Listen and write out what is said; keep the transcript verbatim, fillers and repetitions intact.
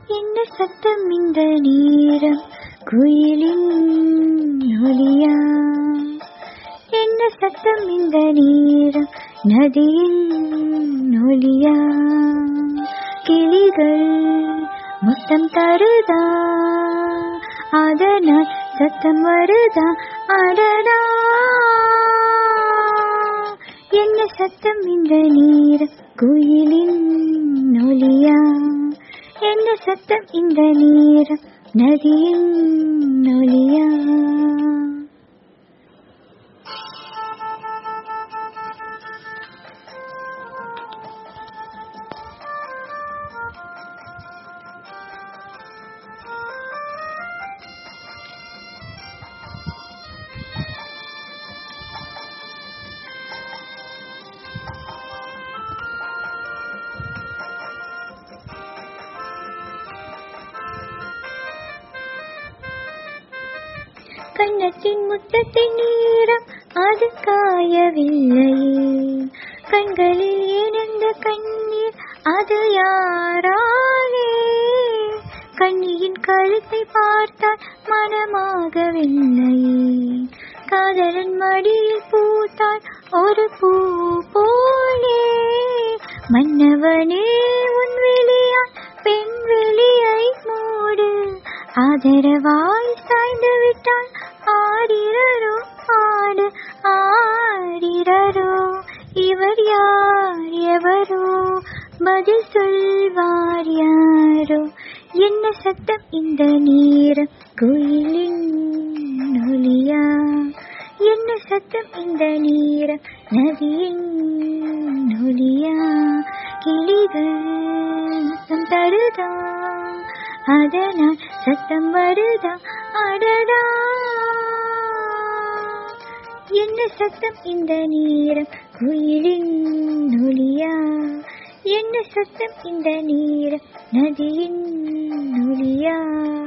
என்ன சத்தம் இந்த நேரம் குயிலின் ஒலியா? என்ன சத்தம் இந்த நேரம் நதியின் ஒலியா? கிளிகள் முத்தம் தருதா, அதனால் சத்தம் வருதா? அடடா, என்ன சத்தம் இந்த நேரம் குயிலின் ஒலியா? என்ன சத்தம் இந்த நேரம் நதியின் ஒலியா? கண்ணத்தின் முத்தத்தின் நீரம் அது காயவில்லையே, கண்களில் ஏனெந்த கண்ணீர் அது யாராலே? கண்ணியின் கழுத்தை பார்த்தால் மனமாகவில்லையே, காதலன் மடியில் பூத்தால் ஒரு பூ போலே. மன்னவனே உன் வெளியால் பெண் வெளியை மூடு, ஆதரவாய் சாய்ந்து விட்டால் ஆடிரரோ ஆடு ஆடிரரோ. இவர் யார் எவரோ, பதில் சொல்வார் யாரோ? என்ன சத்தம் இந்த நேரம் குயிலின் ஒலியா? என்ன சத்தம் இந்த நேரம் நதியின் ஒலியா? கிளிகள் முத்தம் தருதா, அதனால் சத்தம் வருதா? அடடா, என்ன சத்தம் இந்த நேரம் குயிலின் ஒலியா? என்ன சத்தம் இந்த நேரம் நதியின் ஒலியா?